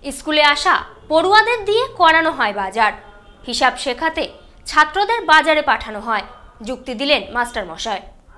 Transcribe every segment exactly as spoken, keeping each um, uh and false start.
স্কুলে আসা পড়ুয়াদের দিয়ে করানো হয় বাজার, হিসাব শেখাতে ছাত্রদের বাজারে পাঠানো হয়, যুক্তি দিলেন মাস্টার মশাই।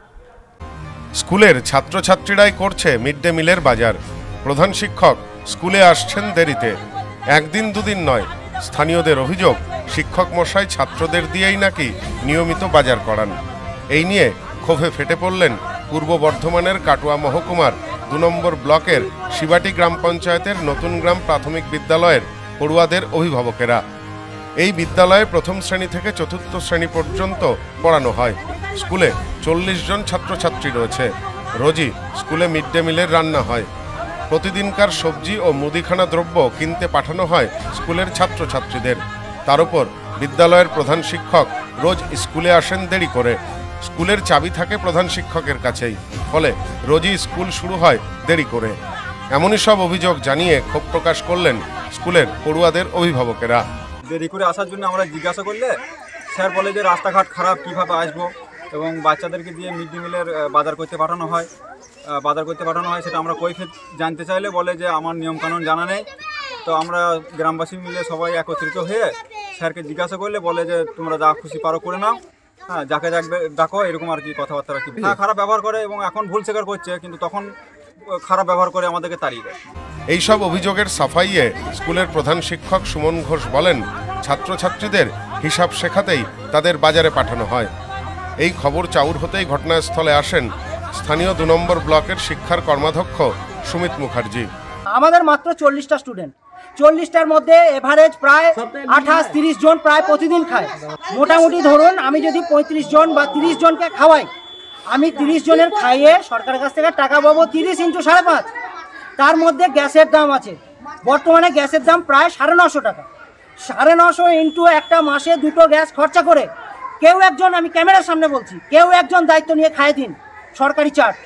স্কুলের ছাত্রছাত্রীরাই করছে মিড ডে মিলের বাজার। প্রধান শিক্ষক স্কুলে আসছেন দেরিতে। একদিন দুদিন নয়, স্থানীয়দের অভিযোগ শিক্ষক মশাই ছাত্রদের দিয়েই নাকি নিয়মিত বাজার করান। এই নিয়ে ক্ষোভে ফেটে পড়লেন পূর্ব বর্ধমানের কাটোয়া মহকুমার দু নম্বর ব্লকের শিবাটি গ্রাম পঞ্চায়েতের নতুন গ্রাম প্রাথমিক বিদ্যালয়ের পড়ুয়াদের অভিভাবকেরা। এই বিদ্যালয়ে প্রথম শ্রেণী থেকে চতুর্থ শ্রেণী পর্যন্ত পড়ানো হয়। স্কুলে চল্লিশ জন ছাত্রছাত্রী রয়েছে। রোজই স্কুলে মিড ডে মিলের রান্না হয়। প্রতিদিনকার সবজি ও মুদিখানা দ্রব্য কিনতে পাঠানো হয় স্কুলের ছাত্রছাত্রীদের। তার উপর বিদ্যালয়ের প্রধান শিক্ষক রোজ স্কুলে আসেন দেরি করে। স্কুলের চাবি থাকে প্রধান শিক্ষকের কাছেই, ফলে রোজই স্কুল শুরু হয় দেরি করে। এমনই সব অভিযোগ জানিয়ে ক্ষোভ প্রকাশ করলেন স্কুলের পড়ুয়াদের অভিভাবকেরা। দেরি করে আসার জন্য আমরা জিজ্ঞাসা করলে স্যার বলে যে রাস্তাঘাট খারাপ, কীভাবে আসবো, এবং বাচ্চাদেরকে দিয়ে মিড ডে মিলের বাজার করতে পাঠানো হয় বাজার করতে পাঠানো হয় সেটা আমরা কৈফিয়ত জানতে চাইলে বলে যে আমার নিয়মকানুন জানা নেই। তো আমরা গ্রামবাসী মিলে সবাই একত্রিত হয়ে স্যারকে জিজ্ঞাসা করলে বলে যে তোমরা যা খুশি পারো করে নাও, হ্যাঁ যাকে যাকবে ডাকো, এরকম আর কি কথাবার্তা রাখি। হ্যাঁ, খারাপ ব্যবহার করে এবং এখন ভুল স্বীকার করছে, কিন্তু তখন খারাপ ব্যবহার করে আমাদেরকে তাড়িয়ে দেয়। এইসব অভিযোগের সাফাইয়ে স্কুলের প্রধান শিক্ষক সুমন ঘোষ বলেন, ছাত্রছাত্রীদের হিসাব শেখাতেই তাদের বাজারে পাঠানো হয়। এই খবর চাউর হতেই ঘটনাস্থলে আসেন স্থানীয় দু নম্বর ব্লকের শিক্ষার কর্মাধ্যক্ষ সুমিত মুখার্জি। আমাদের মাত্র চল্লিশটা স্টুডেন্ট, চল্লিশটার মধ্যে এভারেজ প্রায় আঠাশ তিরিশ জন প্রায় প্রতিদিন খায়। মোটামুটি ধরুন আমি যদি পঁয়ত্রিশ জন বা তিরিশ জনকে খাওয়াই, আমি তিরিশ জনের খাইয়ে সরকারের কাছ থেকে টাকা পাবো তিরিশ ইন্টু সাড়ে পাঁচ। তার মধ্যে গ্যাসের দাম আছে, বর্তমানে গ্যাসের দাম প্রায় সাড়ে নশো টাকা। সাড়ে নশো ইন্টু একটা মাসে দুটো গ্যাস খরচা করে কেউ একজন, আমি ক্যামেরার সামনে বলছি, কেউ একজন দায়িত্ব নিয়ে খাইয়ে দিন সরকারি চার্ট।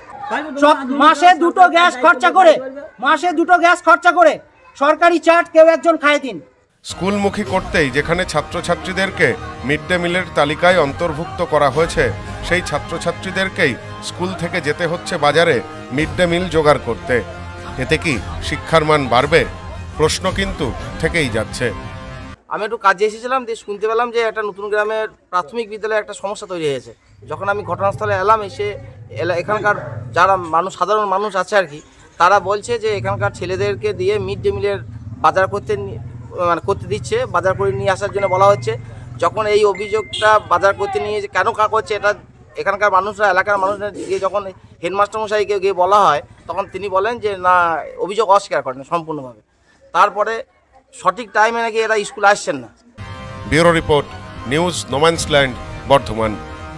মাসে দুটো গ্যাস খরচা করে মাসে দুটো গ্যাস খরচা করে সরকারি চার্ট কেউ একজন খাইয়ে দিন। স্কুলমুখী করতেই যেখানে ছাত্রছাত্রীদেরকে মিড ডে মিলের তালিকায় অন্তর্ভুক্ত করা হয়েছে, সেই ছাত্রছাত্রীদেরকেই স্কুল থেকে যেতে হচ্ছে বাজারে মিড ডে মিল জোগাড় করতে। এতে কি শিক্ষার মান বাড়বে? প্রশ্ন কিন্তু থেকেই যাচ্ছে। আমি একটু কাজে এসেছিলাম, দিয়ে শুনতে পেলাম যে একটা নতুন গ্রামের প্রাথমিক বিদ্যালয়ে একটা সমস্যা তৈরি হয়েছে। যখন আমি ঘটনাস্থলে এলাম, এসে এখানকার যারা মানুষ, সাধারণ মানুষ আছে আর কি, তারা বলছে যে এখানকার ছেলেদেরকে দিয়ে মিড ডে মিলের বাজার করতে মানে করতে দিচ্ছে, বাজার করে নিয়ে আসার জন্য বলা হচ্ছে। যখন এই অভিযোগটা বাজার করতে নিয়ে কেন কা করছে, এটা এখানকার মানুষরা, এলাকার মানুষরা গিয়ে যখন হেডমাস্টার মশাইকে গিয়ে বলা হয়, তখন তিনি বলেন যে না, অভিযোগ অস্বীকার করেন সম্পূর্ণভাবে। তারপরে সঠিক টাইমে নাকি এরা স্কুলে আসছেন না। Bureau report, news no man's land, Bardhaman.